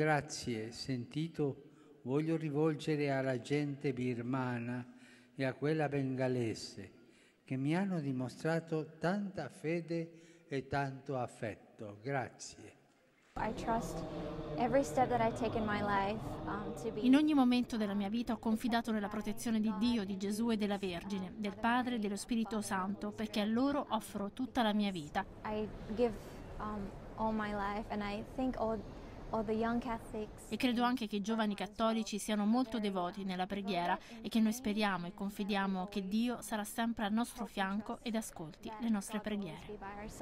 grazie sentito voglio rivolgere alla gente birmana e a quella bengalese che mi hanno dimostrato tanta fede e tanto affetto. Grazie. In ogni momento della mia vita ho confidato nella protezione di Dio, di Gesù e della Vergine, del Padre e dello Spirito Santo, perché a loro offro tutta la mia vita. E credo anche che i giovani cattolici siano molto devoti nella preghiera e che noi speriamo e confidiamo che Dio sarà sempre al nostro fianco ed ascolti le nostre preghiere.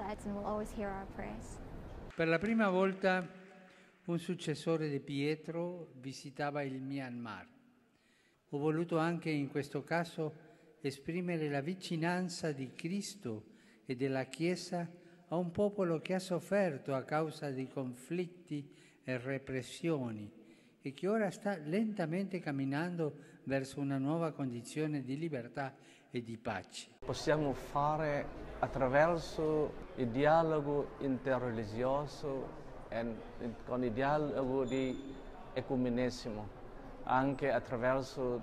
Per la prima volta un successore di Pietro visitava il Myanmar. Ho voluto anche in questo caso esprimere la vicinanza di Cristo e della Chiesa a un popolo che ha sofferto a causa di conflitti e repressioni e che ora sta lentamente camminando verso una nuova condizione di libertà e di pace. Possiamo fare attraverso il dialogo interreligioso e con il dialogo di ecumenesimo, anche attraverso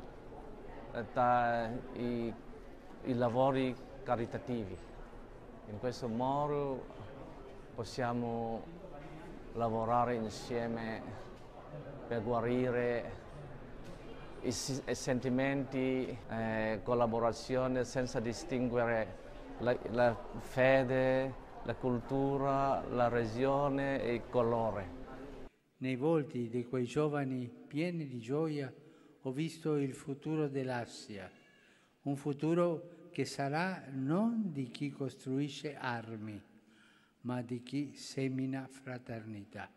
i lavori caritativi. In questo modo possiamo lavorare insieme per guarire i sentimenti, collaborazione senza distinguere la fede, la cultura, la regione e il colore. Nei volti di quei giovani pieni di gioia ho visto il futuro dell'Asia, un futuro che sarà non di chi costruisce armi, ma di chi semina fraternità.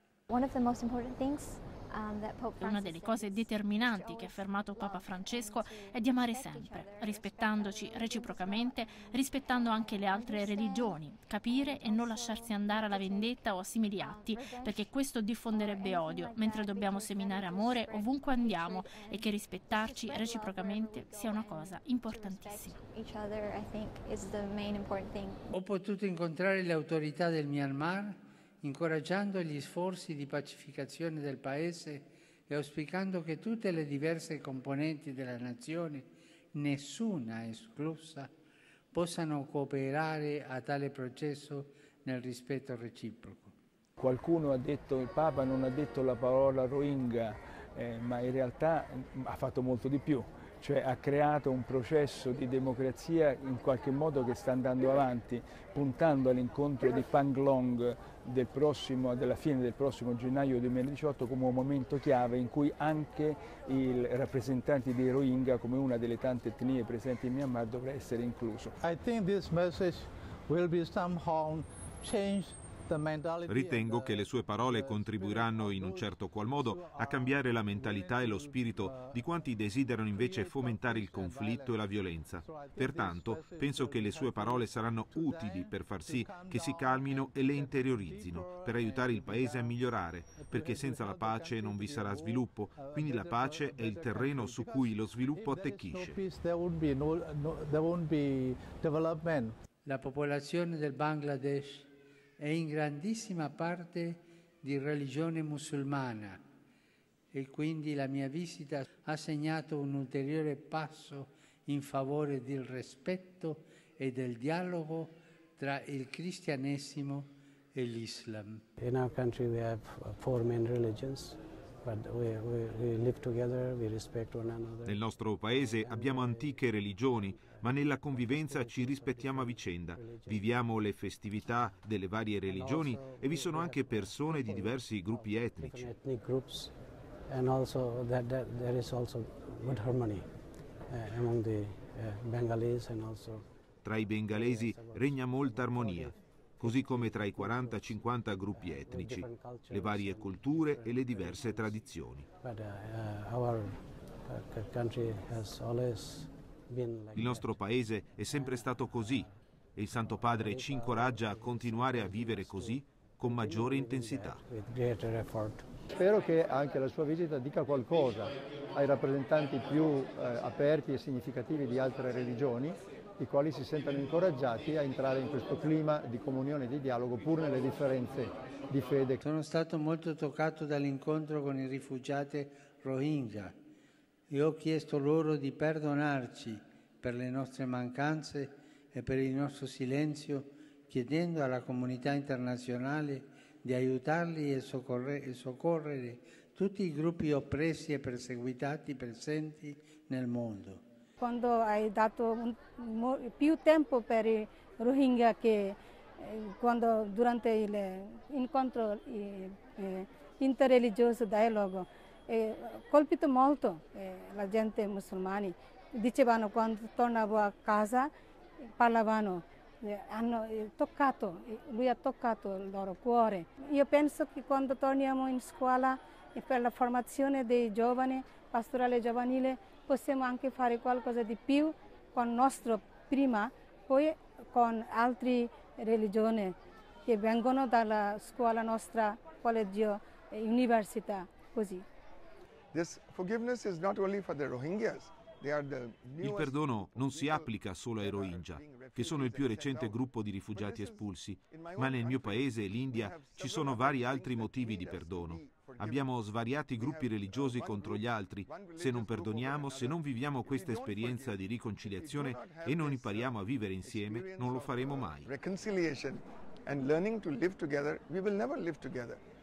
Una delle cose determinanti che ha affermato Papa Francesco è di amare sempre, rispettandoci reciprocamente, rispettando anche le altre religioni, capire e non lasciarsi andare alla vendetta o a simili atti, perché questo diffonderebbe odio, mentre dobbiamo seminare amore ovunque andiamo e che rispettarci reciprocamente sia una cosa importantissima. Ho potuto incontrare le autorità del Myanmar incoraggiando gli sforzi di pacificazione del paese e auspicando che tutte le diverse componenti della nazione, nessuna esclusa, possano cooperare a tale processo nel rispetto reciproco. Qualcuno ha detto, il Papa non ha detto la parola Rohingya, ma in realtà ha fatto molto di più. Cioè ha creato un processo di democrazia in qualche modo che sta andando avanti, puntando all'incontro di Panglong della fine del prossimo gennaio 2018 come un momento chiave in cui anche i rappresentanti dei Rohingya, come una delle tante etnie presenti in Myanmar, dovrà essere incluso. I think this message will be somehow changed. Ritengo che le sue parole contribuiranno in un certo qual modo a cambiare la mentalità e lo spirito di quanti desiderano invece fomentare il conflitto e la violenza. Pertanto, penso che le sue parole saranno utili per far sì che si calmino e le interiorizzino, per aiutare il Paese a migliorare, perché senza la pace non vi sarà sviluppo, quindi la pace è il terreno su cui lo sviluppo attecchisce. La popolazione del Bangladesh è in grandissima parte di religione musulmana e quindi la mia visita ha segnato un ulteriore passo in favore del rispetto e del dialogo tra il cristianesimo e l'Islam. In our country we have 4 main religions. Nel nostro paese abbiamo antiche religioni, ma nella convivenza ci rispettiamo a vicenda. Viviamo le festività delle varie religioni e vi sono anche persone di diversi gruppi etnici. Tra i bengalesi regna molta armonia, così come tra i 40-50 gruppi etnici, le varie culture e le diverse tradizioni. Il nostro paese è sempre stato così e il Santo Padre ci incoraggia a continuare a vivere così con maggiore intensità. Spero che anche la sua visita dica qualcosa ai rappresentanti più aperti e significativi di altre religioni i quali si sentono incoraggiati a entrare in questo clima di comunione e di dialogo pur nelle differenze di fede. Sono stato molto toccato dall'incontro con i rifugiati Rohingya e ho chiesto loro di perdonarci per le nostre mancanze e per il nostro silenzio, chiedendo alla comunità internazionale di aiutarli e soccorrere tutti i gruppi oppressi e perseguitati presenti nel mondo. Quando hai dato più tempo per i Rohingya che quando durante l'incontro interreligioso dialogo, colpito molto la gente musulmana. Dicevano quando tornavo a casa, parlavano, lui ha toccato il loro cuore. Io penso che quando torniamo in scuola e per la formazione dei giovani, pastorale giovanile, possiamo anche fare qualcosa di più con il nostro prima, poi con altre religioni che vengono dalla scuola nostra, collegio e università, così. This forgiveness is not only for the Rohingyas. Il perdono non si applica solo ai Rohingya, che sono il più recente gruppo di rifugiati espulsi, ma nel mio paese, l'India, ci sono vari altri motivi di perdono. Abbiamo svariati gruppi religiosi contro gli altri. Se non perdoniamo, se non viviamo questa esperienza di riconciliazione e non impariamo a vivere insieme, non lo faremo mai. Reconciliation and learning to live together, we will never live together.